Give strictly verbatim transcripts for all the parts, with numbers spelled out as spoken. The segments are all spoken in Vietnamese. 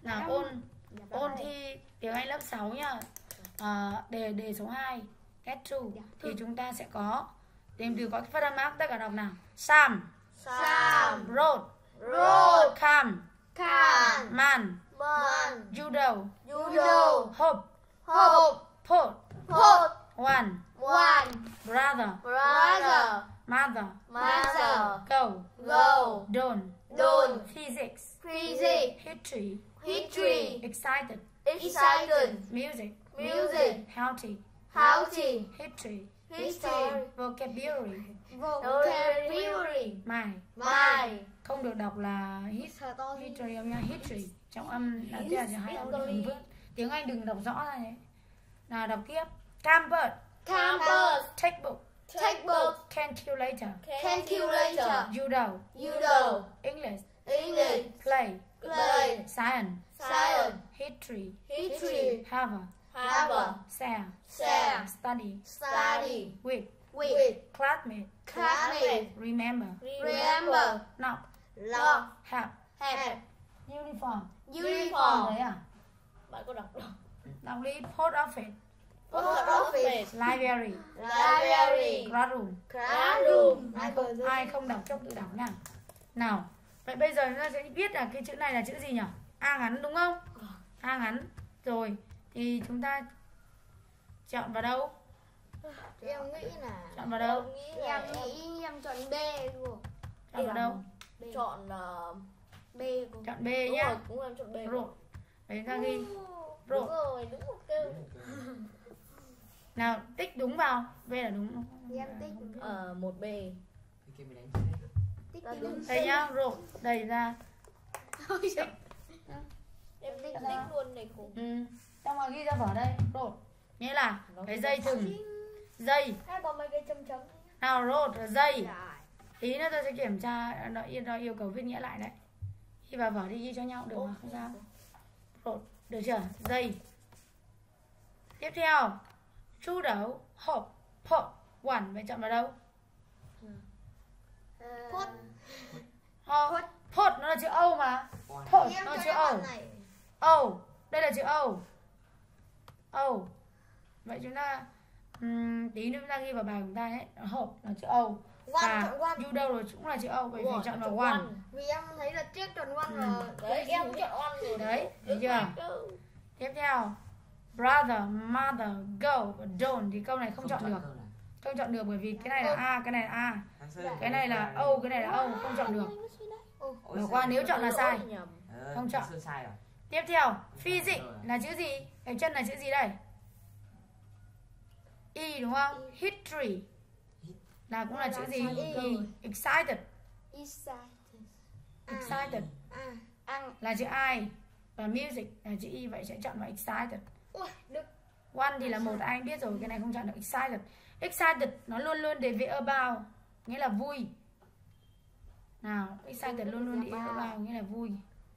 Nào ôn ôn thi tiếng Anh lớp sáu nhá. À, đề đề số hai get to thì chúng ta sẽ có tìm từ có cái phát âm ác, tất cả đọc nào. Sam, Sam, road, road, come, come, man, man, judo, judo, hope, hope, put, put, one, one, brother, brother, mother, mother, go, go, don't, don't, physics, physics, history, history, excited, excited, music, music, healthy, healthy, history, history, vocabulary, vocabulary, mind. mind, Không được đọc là hit, history âm nha, history trong âm là tiếng là hai âm vững vững. Tiếng Anh đừng đọc rõ ra nhé. Nào đọc tiếp. Campus, campus, textbook, textbook, calculator, calculator, judo, judo, English, English, play, play, science, science, history, history, Harvard, Harvard, share, share, study, study, with, with, classmate, classmate, remember, remember, knock, love, have, have, uniform. uniform, Đấy à? bạn có đọc đâu? Đọc đi. Post office, Post office, library, library, classroom. classroom, Ai không, ai không đọc chốc tự đọc nào. Nào, vậy bây giờ chúng ta sẽ biết là cái chữ này là chữ gì nhỉ? A ngắn đúng không? A ngắn. Rồi, thì chúng ta chọn vào đâu? em nghĩ là Chọn vào đâu? em nghĩ em chọn B luôn. Chọn vào đâu? Chọn uh, B. Chọn B Đúng nhá. rồi, đúng rồi, em chọn B. Rồi. Đấy chúng ta ghi. Đúng Rồi. rồi, đúng một câu. Nào, tích đúng vào. B là đúng không? Em tích ờ một B. Tích đúng. Đây nhá, rồi, đẩy ra. Em tích tích luôn này khủng. Ừ. Xong rồi ghi ra vở đây. Rồi. Nghĩa là cái dây thừng. Dây. Hay có mấy cái chấm chấm. Nào rốt là dây. Tí nữa tôi sẽ kiểm tra, nó yêu, nó yêu cầu viết nghĩa lại đấy. Khi vào vở đi ghi cho nhau được mà, không sao. Rốt, được chưa? Dây. Tiếp theo, chu đấu, hộp, hộp, quản, vậy chọn vào đâu? Phốt. Phốt. Phốt, nó là chữ Âu mà. Phốt, nó là chữ Âu. Âu, đây là chữ Âu. Âu. Vậy chúng ta um, tí nữa chúng ta ghi vào bài của chúng ta nhé. Hộp là chữ Âu. Và judo rồi cũng là chữ Âu. Vậy phải chọn vào one. Vì em thấy là trước chọn one rồi. Đấy, em cũng chọn one rồi. Đấy, thấy chưa? Tiếp theo, brother, mother, go và don't thì câu này không chọn được. Không chọn được bởi vì cái này là A, cái này là A. Cái này là Âu, cái này là Âu, không chọn được. Bỏ qua nếu chọn là sai. Không chọn. Tiếp theo, physics là chữ gì? Cái chân là chữ gì đây? E đúng không? History là cũng là chữ gì? E. Excited. Excited là chữ I. Và music là chữ E, vậy sẽ chọn vào excited. One thì là một, anh biết rồi, cái này không chọn được. Excited. Excited nó luôn luôn để về about, nghĩa là vui. Nào, excited luôn luôn để about, nghĩa là vui.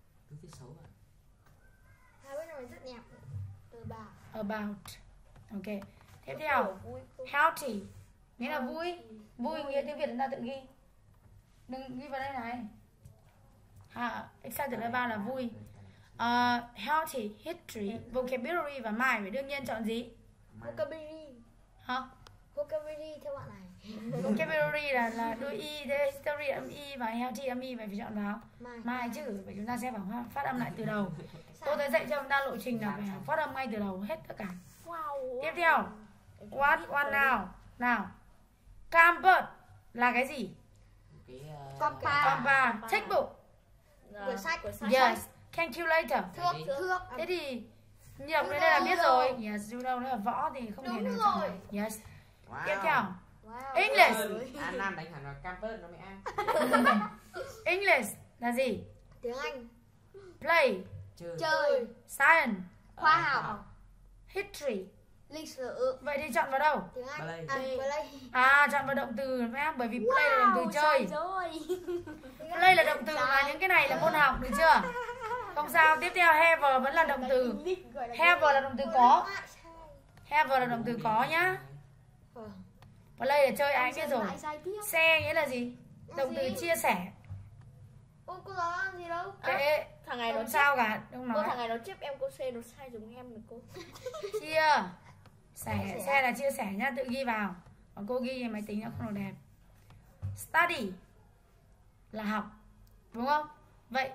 Hai bên này rất đẹp. Từ bà. About. Ok. Tiếp theo, healthy nghĩa là vui. Vui nghĩa tiếng Việt chúng ta tự ghi. Đừng ghi vào đây này. Ha, excited about là vui. Uh, healthy, history, vocabulary và mind. Vậy đương nhiên chọn gì? Vocabulary. Hả? Vocabulary theo bạn này. Vocabulary là là đuôi y, thế history âm y và healthy âm y, vậy phải chọn vào mind chứ. Vậy chúng ta sẽ phải phát âm lại từ đầu. Cô sẽ dạy cho chúng ta lộ trình là phải phát âm ngay từ đầu hết tất cả. Wow. Tiếp theo, what one nào? Nào. Campus là cái gì? Compa. Compa, textbook. Quyển sách. Yes, calculator. Thước. Thước. Thế thì nhập đến đây là biết rồi. Yes, judo nữa là võ thì không thể nào chọn được. Yes. Tiếp theo, English. An Nam đánh hẳn vào campus nó mới ăn. English là gì? Tiếng Anh. Play. Chơi. Science. Khoa học. History. Lịch sử. Vậy thì chọn vào đâu? Tiếng Anh. Play. À, play. À, chọn vào động từ nhé, bởi vì play là động từ chơi. Play là động từ mà những cái này là môn học, được chưa? Không sao. Tiếp theo, have vẫn là động từ. Have là động từ có. Have là động từ có nhá. Play là chơi, ai biết rồi. Share nghĩa là gì? Động từ chia sẻ. Ô, cô giáo ăn gì đâu? Kệ, Thằng này nó Không sao cả, không cô nói. thằng này nó chép em cô C nó sai giống em rồi cô. Chia sẻ, xe là chia sẻ nhá, tự ghi vào. Còn cô ghi trên máy tính nó không được đẹp. Study là học, đúng không? Vậy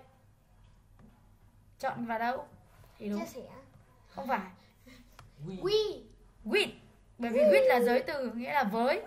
chọn vào đâu thì đúng. Chia sẻ. Không phải. We. With, bởi vì with là giới từ nghĩa là với.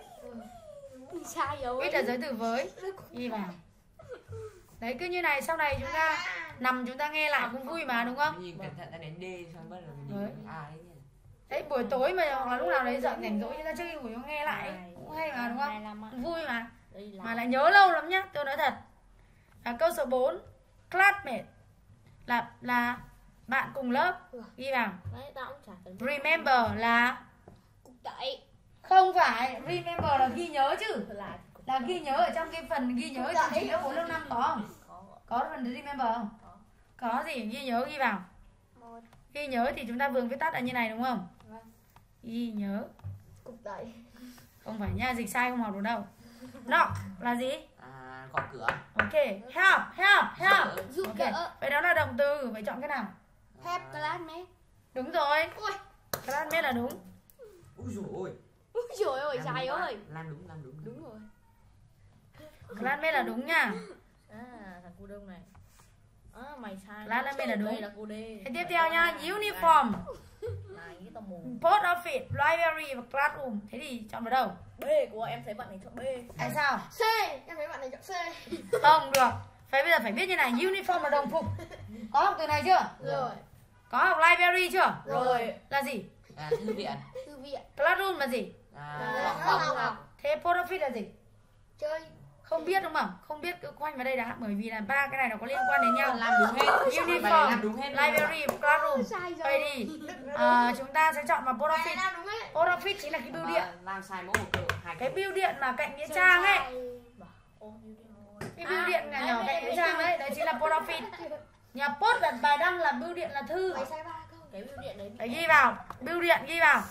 Sai rồi. With là giới từ với, ghi vào. Đấy, cứ như này, sau này chúng ta nằm chúng ta nghe lại cũng vui mà, đúng không? Nhìn cẩn thận ta đến D xong bắt đầu mình Đấy. nhìn A đấy nhỉ. Đấy, buổi tối mà hoặc là lúc nào đấy giận rảnh rỗi chúng ta trước khi ngủ chúng ta nghe lại cũng hay mà, đúng không? Vui mà. Mà lại nhớ lâu lắm nhá, tôi nói thật. À, câu số bốn, classmate là là bạn cùng lớp, ghi vào. Đấy, tao cũng chả cần. Remember là Cục đẩy. không phải, remember là ghi nhớ chứ. Là Là ghi nhớ ở trong cái phần ghi nhớ trong chỉ lớp bốn lớp năm có không? Có phần remember không? Có gì ghi nhớ ghi vào. một. Ghi nhớ thì chúng ta vừa viết tắt là như này đúng không? Vâng. Ghi nhớ. Cục đẩy. Không phải nha, dịch sai không học được đâu. Knock là gì? À, gõ cửa. Ok, help, help, help. Giúp Ok, đỡ. vậy đó là động từ, vậy chọn cái nào? Help classmate. Đúng rồi, Ui. classmate là đúng. Úi dồi ôi. Úi trời ơi, Làm dài đúng ơi. quá. Làm đúng, làm đúng. Đúng rồi. Classmate là đúng nha. À, thằng cô đông này. À, mày sai. Classmate là đúng. Đây là cô D. Thế tiếp theo nha, uniform, Này, cái tao mù. post office, library và classroom. Thế thì chọn vào đâu? B của em thấy bạn này chọn B. Tại sao? C, em thấy bạn này chọn C. Không được. Phải bây giờ phải biết như này, uniform là đồng phục. Có học từ này chưa? Rồi. Có học library chưa? Rồi. Là gì? À, thư viện. Thư viện. Classroom là gì? À, Là phòng học học. học. Thế post office là gì? Chơi. Không biết đúng không? Không biết cứ khoanh vào đây đã, bởi vì là ba cái này nó có liên quan đến nhau. Làm đúng hết. Bài này Uniform, làm đúng hết. library, classroom. Sai rồi. Vậy thì à, chúng ta sẽ chọn vào post Này office. là đúng đấy. Post office chính là cái bưu điện. Mà làm sai mỗi một cỡ hai Cái cỡ. bưu điện mà cạnh nghĩa trang ấy. Ô, Cái bưu điện nhỏ nhỏ cạnh nghĩa trang đấy, đấy chính là post office. Nhà post là bài đăng, là bưu điện là thư. Mày sai ba câu. Cái bưu điện đấy. Đấy, ghi vào, bưu điện ghi vào.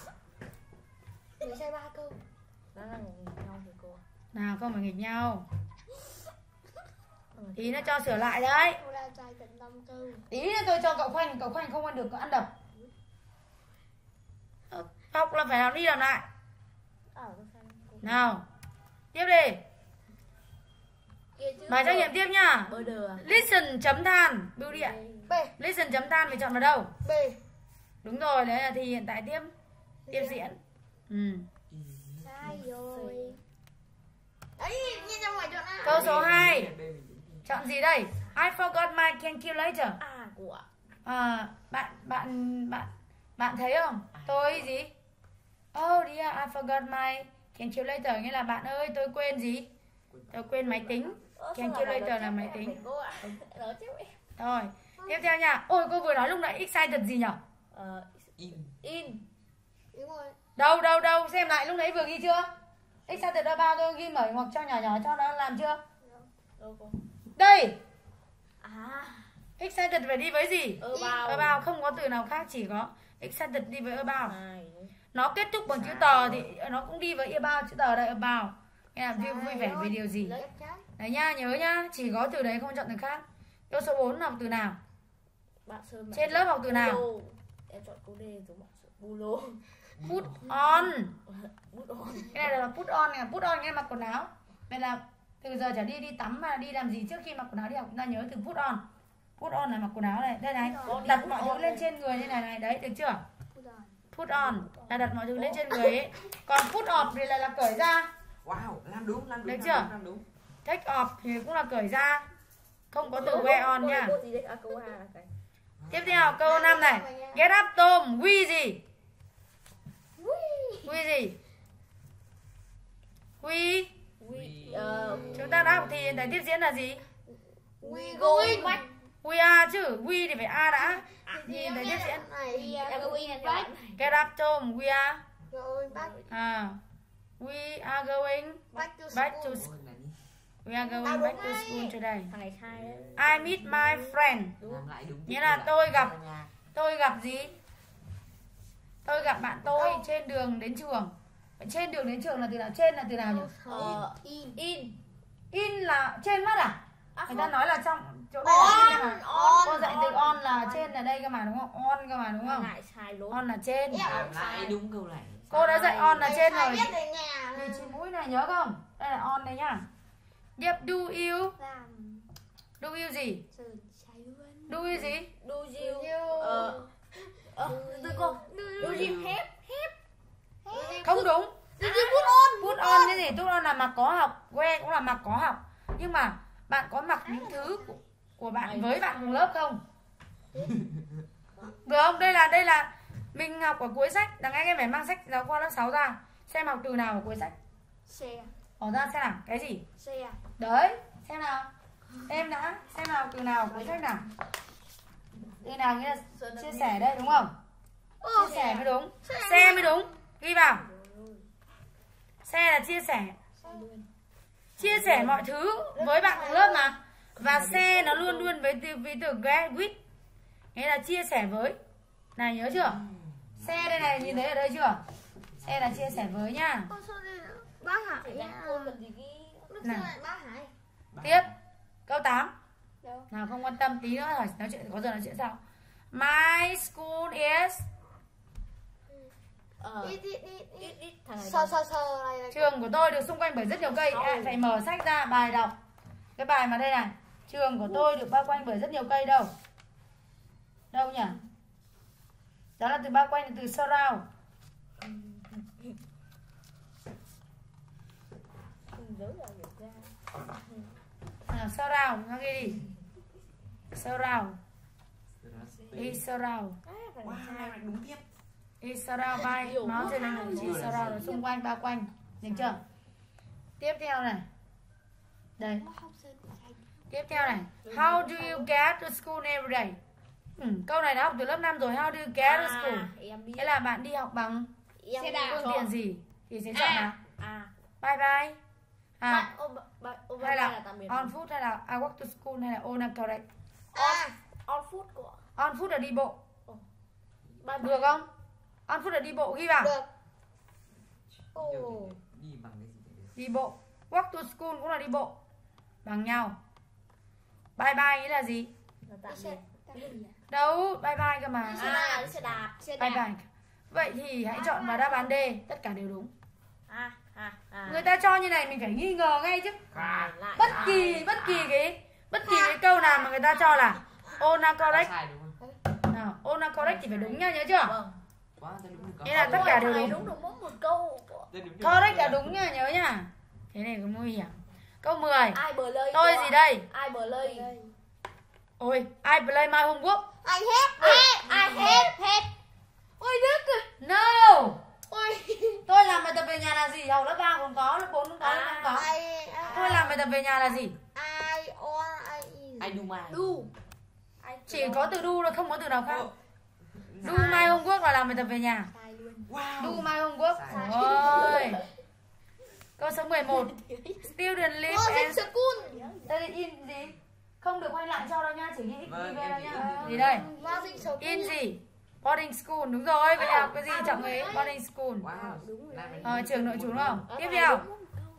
Mày sai ba câu. Đó là nghịch nhau rồi cô. Nào không phải nghịch nhau. Tí nó cho sửa lại đấy. Cô đã sai tận năm câu. Tí nữa tôi cho cậu khoanh, cậu khoanh không ăn được, cậu ăn đập. Học là phải làm đi làm lại. À, tôi sai năm câu. Nào, tiếp đi. Kia chứ. Bài trắc nghiệm tiếp nhá. Bơ đờ à? Listen chấm than, bưu điện. B. Listen chấm than phải chọn vào đâu? B. Đúng rồi, đấy là thì hiện tại tiếp tiếp diễn. Ừ. Sai rồi. Đấy, nhìn ra ngoài chọn A. Câu số hai. Chọn gì đây? I forgot my calculator. A của. À, bạn bạn bạn bạn thấy không? Tôi gì? Oh dear, I forgot my calculator, nghĩa là bạn ơi tôi quên gì? Tôi quên máy tính. Calculator là máy tính. Cô ạ. Nó chép em. Rồi, tiếp theo nha. Ôi cô vừa nói lúc nãy excited gì nhỉ? Ờ, In. in. Đúng rồi. Đâu đâu đâu, xem lại lúc nãy vừa ghi chưa? Excited là bao tôi ghi mở ngoặc cho nhỏ nhỏ cho nó làm chưa? Đâu cô? Đây. À. Excited phải đi với gì? About. About, không có từ nào khác, chỉ có excited đi với about. Này. Nó kết thúc bằng chữ tờ thì nó cũng đi với about, chữ tờ đây about. Nghe là vui vui vẻ về điều gì? Đấy nha, nhớ nhá, chỉ có từ đấy không chọn từ khác. Câu số bốn học từ nào? Bạn Sơn bạn Trên lớp học từ nào? Bulo. Em chọn cô D giống bạn Sơn. Bulo. Put on. Put on. Cái này là put on này, put on nghĩa là mặc quần áo. Vậy là từ giờ trở đi đi tắm mà đi làm gì trước khi mặc quần áo đi học chúng ta nhớ từ put on. Put on là mặc quần áo này, đây này, đặt mọi thứ lên trên người như này này, đấy được chưa? Put on là đặt mọi thứ lên trên người ấy. Còn put off thì là là cởi ra. Wow, làm đúng, làm đúng, Được làm chưa? đúng, làm đúng. Take off thì cũng là cởi ra. Không có từ wear on nha. Cô gì đấy? À, câu A là cái. Tiếp theo câu năm này. Get up Tom, we gì? We gì? We We, ờ, chúng ta đã học thì hiện tại tiếp diễn là gì? we going back. We are chứ, we thì phải a đã. Thì hiện tại tiếp diễn. We are going back. Get up Tom, we are. Going back. À, we are going Back to back to school. school. Ôi, là đi. We are going back to school today. Thằng này khai đấy. I meet my friend. Làm lại đúng. Nghĩa là tôi gặp Nhà. tôi gặp gì? Tôi gặp bạn tôi trên đường đến trường. Vậy trên đường đến trường là từ nào? Trên là từ nào nhỉ? Ờ, in. In. In là trên mắt à? Người ta nói là trong chỗ này là trên On, mà. on, Cô dạy từ on. on là trên là đây cơ mà đúng không? On cơ mà đúng không? Lại sai luôn. On là trên. Làm lại đúng câu này. Cô đã dạy on là Thầy trên sai rồi. biết về nhà. Thì chị mũi này nhớ không? Đây là on đây nhá. Tiếp do you. Làm Do you gì? sơn sai luôn. Do you gì? Do you? You. Ờ. Ờ, từ cô. Do you have? Không đúng. Do you put on. Put on cái gì? Put on là mặc có học. Wear cũng là mặc có học. Nhưng mà bạn có mặc những thứ của, của bạn với bạn cùng lớp không? Được không? Đây là đây là mình học ở cuối sách. Đằng anh em phải mang sách giáo khoa lớp sáu ra. Xem học từ nào ở cuối sách. Xe. Bỏ ra xem nào. Cái gì? Xe. Đấy. Xem nào. Em đã xem nào từ nào ở cuối sách nào. Từ nào nghĩa là chia sẻ đây đúng không? Chia sẻ mới đúng. Xe mới đúng. Ghi vào. Xe là chia sẻ. Chia sẻ mọi thứ với bạn cùng lớp mà. Và xe nó luôn luôn với từ với từ get with. Nghĩa là chia sẻ với. Này nhớ chưa? Xe đây này, nhìn thấy ở đây chưa? Xe là chia sẻ với nhá. Bác Hải. Thì đang cô cần gì ghi. Lúc Nào. xưa lại bác Hải. Tiếp. Câu tám. Đâu? Nào không quan tâm tí nữa rồi nói chuyện, có giờ nói chuyện sau. My school is. Ờ. Ít ít ít ít. Ít ít thằng này. Sờ sờ sờ này này. Trường của tôi được xung quanh bởi rất nhiều cây. À, phải mở sách ra bài đọc. Cái bài mà đây này. Trường của tôi được bao quanh bởi rất nhiều cây đâu? Đâu nhỉ? Đó là từ bao quanh là từ surround. Nào, surround, nó ghi đi. Surround. Is surround. Wow, này lại đúng tiếp. Is surround by mountain and chỉ surround là xung quanh, bao quanh. Được chưa? Tiếp theo này. Đây. Tiếp theo này. How do you get to school every day? Ừ, câu này đã học từ lớp năm rồi. How do you get to school? Em biết. Nghĩa là bạn đi học bằng Em Xe đạp. phương tiện gì? Thì sẽ chọn là À. bye bye. À, Bạn ô bạn ô hay là là tạm biệt. on foot hay là I walk to school hay là on a correct. À. On foot của. On foot là đi bộ. Bye bye. Được không? On foot là đi bộ, ghi vào. Được. Ồ. Đi bằng cái gì để được? Đi bộ. Walk to school cũng là đi bộ. Bằng nhau. Bye bye nghĩa là gì? Là tạm Đi xe. biệt. Đâu, bye bye cơ mà. À, đi xe đạp. Xe Bye đạp. bye. Vậy thì hãy chọn vào đáp án D, tất cả đều đúng. À, à, à. Người ta cho như này mình phải nghi ngờ ngay chứ. Lại, lại. Bất kỳ bất kỳ cái bất kỳ cái câu nào mà người ta cho là ona correct. Sai đúng không? Nào, ona correct thì phải đúng nha, nhớ chưa? Vâng. Quá, ta đúng được. Nghĩa là tất cả đều Thằng này đúng. đúng được mỗi một câu. Ta đúng được. Correct là đúng nha, nhớ nha. Thế này cũng nguy hiểm. Câu mười. Ai bờ lây. Tôi gì đây? Ai bờ lây. Ôi, I play my homework. Ai hết. Ai ai hết hết. Ôi Đức ơi. No. Ôi. Tôi làm bài tập về nhà là gì? Học lớp ba cũng có, lớp bốn cũng có, lớp năm có. Ai Tôi làm bài tập về nhà là gì? ai on ai Ai đu mai? Đu. Ai Chỉ có từ do thôi, không có từ nào khác. Ô. Do my homework là làm bài tập về nhà. sai luôn. Wow. Do my homework. Sai. Ôi. Câu số mười một. Student live Music and school. đây in gì? Không được quay lại cho đâu nha, chỉ ghi Vâng, đi về em đâu chỉ nha. in gì. Gì đây? Music school. In gì? Boarding school, đúng rồi, vậy học cái gì trọng ấy? Boarding school. Wow. Làm Ờ, trường nội trú đúng không? Ờ, Tiếp thằng này theo. đúng một câu.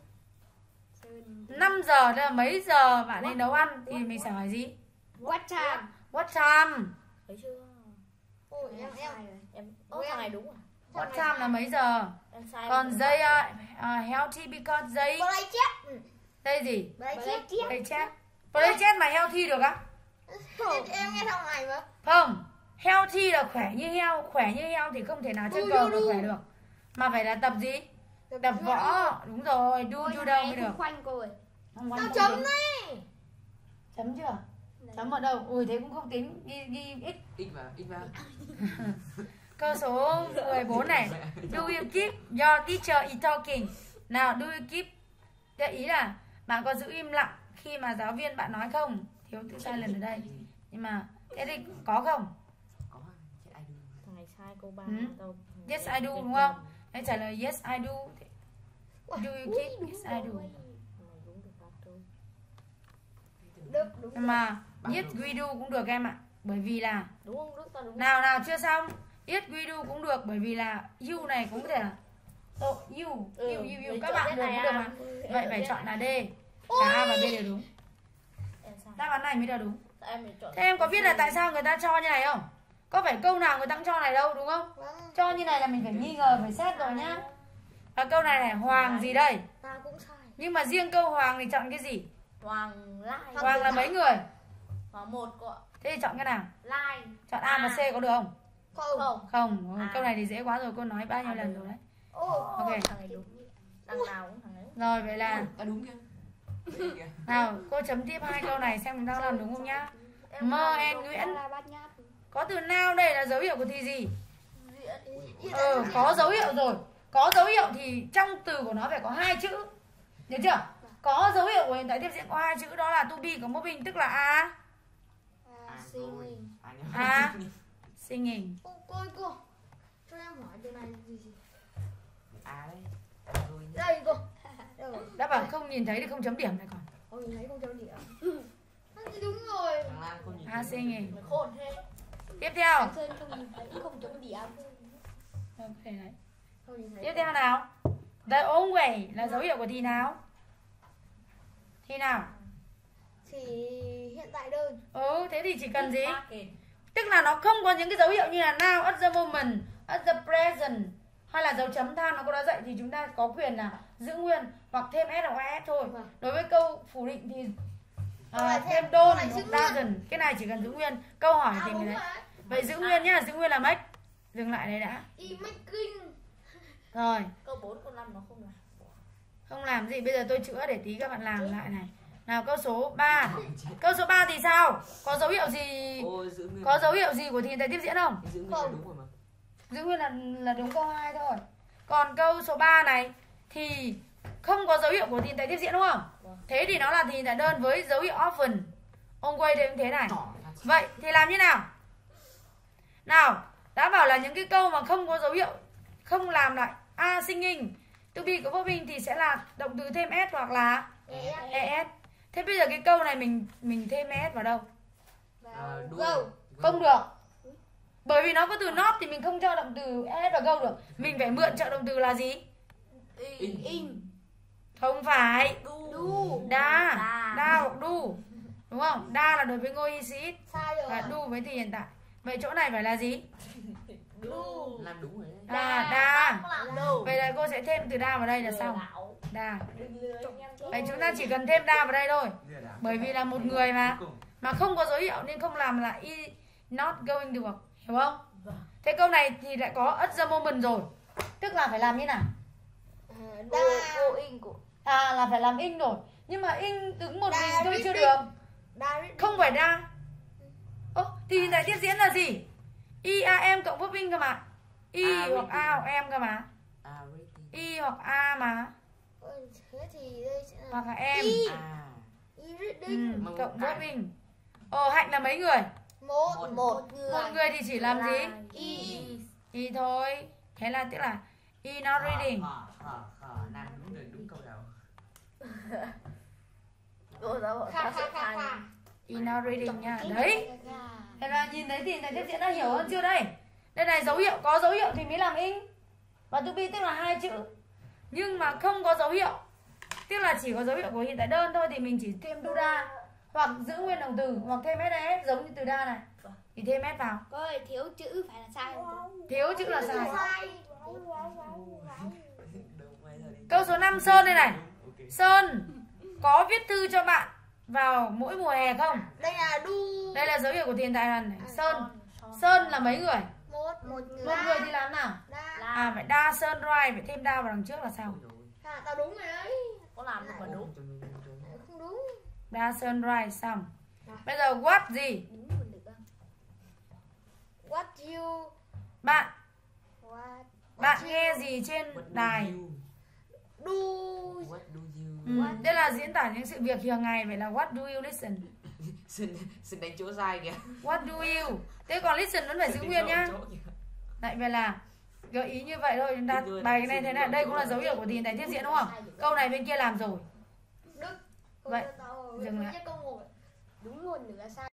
năm giờ là mấy giờ bạn đi nấu ăn thì mình sẽ hỏi gì? What time? What time? Thấy chưa? Ôi em em. Em Ô, thằng này đúng rồi. What time là mấy giờ? Em sai. Còn dây uh, healthy because dây Play chép. dây gì? Play chép. Play chat. Play chat mà healthy được á? Em nghe thằng này mà. Không. Healthy là khỏe như heo, khỏe như heo thì không thể nào chơi cờ mà khỏe được. Mà phải là tập gì? Tập võ. Đúng rồi, đu judo mới được. Khoanh cô ơi. Không quan Tao trọng chấm gì. này. Chấm chưa? Chấm ở đâu? Ui thế cũng không tính, ghi ghi x. Ít vào, ít vào. Câu số mười bốn này. Do you keep your teacher is talking? Nào, do you keep? Gợi ý là bạn có giữ im lặng khi mà giáo viên bạn nói không? Thiếu từ sai lần ở đây. Nhưng mà thế thì có không? Có. Chứ ai đu. Thằng này sai câu ba. Ừ. Tao- Yes I do đúng không? Hãy trả lời yes I do. Do you keep? Yes I do. Thằng này đúng được ba câu. Được đúng. Nhưng mà yes we do cũng được em ạ. Bởi vì là Đúng không? Đức tao đúng. nào nào chưa xong. Yes we do cũng được bởi vì là you này cũng có thể là oh, you, Ừ, you, you, you. lấy Các chọn bạn cái đều này cũng được à? mà. Ừ, Vậy ừ, phải ừ. chọn là D. Cả A và B đều đúng. Em sai. Đáp án này mới là đúng. Em phải chọn. Thế em có biết là tại sao người ta cho như này không? Có phải câu nào người ta cũng cho này đâu đúng không? Vâng. Cho như này là mình phải nghi ngờ, phải xét rồi nhá. Và câu này này, Hoàng gì đây? Ta cũng sai. Nhưng mà riêng câu Hoàng thì chọn cái gì? Hoàng Lai. Hoàng là mấy người? Hoàng một cô ạ. Thế thì chọn cái nào? Lai. Chọn A và C có được không? Không. Không. Không, À. câu này thì dễ quá rồi, cô nói bao nhiêu À, lần được. rồi đấy. Ô. Ok. Thằng này đúng. Đằng nào cũng thằng ấy. Rồi vậy là À đúng kìa. Đấy kìa. nào cô chấm tiếp hai câu này xem mình đang làm đúng không nhá. Mơ En Nguyễn. là bát nhát. Có từ nào đây là dấu hiệu của thì gì? Diễn. Ờ, có dấu hiệu rồi. Có dấu hiệu thì trong từ của nó phải có hai chữ. Nhớ chưa? Có dấu hiệu của hiện tại tiếp diễn có hai chữ, đó là to be của moving tức là a. À, À xin rồi. mình. À nhớ. À. Singing. Cô, cô ơi cô. Cho em hỏi từ này gì gì. À đây. Rồi. Đây cô. Đâu? Đã bảo không nhìn thấy thì không chấm điểm này còn. Ôi nhìn thấy không chấm điểm. Anh thì đúng rồi. Thằng Lan không nhìn. A singing. Mày khôn thế. Tiếp theo. Anh Sơn không nhìn thấy không chấm điểm. Rồi, có thể đấy. Không nhìn thấy. Tiếp theo nào. The own way là dấu hiệu của thì nào? Thì nào? Thì hiện tại đơn. Ừ, thế thì chỉ cần gì? Ba kền. Tức là nó không có những cái dấu hiệu như là now, at the moment, at the present hay là dấu chấm than nó có đã dạy thì chúng ta có quyền là giữ nguyên hoặc thêm s hoặc s thôi. Vâng. Đối với câu phủ định thì Câu à, này thêm thêm- don't câu này hoặc giữ nguyên. doesn't. Cái này chỉ cần giữ nguyên. Câu hỏi À thì đúng mình rồi. đấy. Vậy giữ nguyên nhá, giữ nguyên là make. Dừng lại đấy đã. Y making. Rồi, Câu bốn, câu năm nó không làm. không làm gì, bây giờ tôi chữa để tí các bạn làm lại này. Nào câu số ba. Câu số ba thì sao? Có dấu hiệu gì? Ôi giữ nguyên. Có dấu hiệu gì của thì hiện tại tiếp diễn không? Giữ nguyên là Không. đúng rồi mà. Giữ nguyên là là đúng câu hai thôi. Còn câu số ba này thì không có dấu hiệu của thì hiện tại tiếp diễn đúng không? Vâng. Thế thì nó là thì hiện tại đơn với dấu hiệu often. Ông quay đây cũng thế này. Trỏ. Vậy thì làm như nào? Nào, đã bảo là những cái câu mà không có dấu hiệu, không làm lại a singing, to be của moving thì sẽ là động từ thêm s hoặc là es. Thế bây giờ cái câu này mình mình thêm es vào đâu? À, đuôi. Go. Không được. Bởi vì nó có từ not thì mình không cho động từ es vào go được. Mình phải mượn trợ động từ là gì? In. In. Không phải. Du. Đa. Đa. Đa hoặc đu. Đúng không? Đa là đối với ngôi he she it Sai rồi. và đu với thì hiện tại. Vậy chỗ này phải là gì? Du. Làm đúng rồi đấy. Đa. Đa. Không làm đâu. Vậy là cô sẽ thêm từ đa vào đây là Lừa xong. đảo. Đa. Đừng lừa anh em tôi. Vậy chúng ta chỉ cần thêm đa vào đây thôi. Lừa đảo. Bởi vì là một người mà Cuối cùng. mà không có dấu hiệu nên không làm là i not going được. Hiểu không? Vâng. Thế câu này thì lại có at the moment rồi. Tức là phải làm như nào? À, Go, đa. go in của. À là phải làm in rồi. Nhưng mà in đứng một Đa mình thôi chưa reading. được. Đa reading. Không phải đa. Ơ thì hiện tại tiếp diễn là gì? I a em cộng verb in cơ mà. I À, hoặc a hoặc em cơ mà. À reading. I hoặc a mà. Ôi, thế thì đây sẽ là Hoặc là em. Y. À. Y Ừ, reading. Mà một cộng cái. verb in. Ồ Hạnh là mấy người? Một. Một. Một người. Một người thì chỉ làm gì? Y. Y thôi. Thế là tức là I not reading. Khờ, khờ, khờ. Làm đúng rồi, đúng câu đầu. Cô giáo bảo Kha ta kha sẽ kha thành. kha. I not reading nha. Đấy. Thế là nhìn thấy thì này tiếp diễn đã hiểu hơn chưa đây? Đây này dấu hiệu, có dấu hiệu thì mới làm in. Và to be tức là hai chữ. Nhưng mà không có dấu hiệu, tức là chỉ có dấu hiệu của hiện tại đơn thôi thì mình chỉ thêm do đa hoặc giữ nguyên động từ hoặc thêm es giống như từ đa này. Thì thêm s vào. Cô ơi, thiếu chữ phải là sai không? Thiếu chữ là sai. Sai. Đúng rồi đi. Câu số năm Sơn đây này. Ok. Sơn có viết thư cho bạn vào mỗi mùa hè không? Đây là đu. Đây là dấu hiệu của hiện tại này. Sơn. Sơn là mấy người? Một. Một người. Một người thì làm nào? Đa. À phải đa Sơn right, phải thêm đa vào đằng trước là sao? Ôi dồi. À, tao đúng rồi đấy. Có làm được mà đúng. Không đúng. Đa Sơn right xong. Bây giờ what gì? Đúng một được không? What you. Bạn What. bạn nghe gì trên What do đài? you- Do. What do you- Ừ, đây là diễn tả những sự việc thường ngày, vậy là what do you listen? Xin xin đánh chỗ sai kìa. What do you? Thế còn listen vẫn phải giữ nguyên nhá. Chỗ kìa. Lại vậy là gợi ý như vậy thôi. Chúng ta bài cái này thế này, đây cũng là dấu hiệu của thì hiện tại tiếp diễn đúng không? Câu này bên kia làm rồi. Đức. Vậy, Tao dừng lại. câu một. Đúng một nửa sai.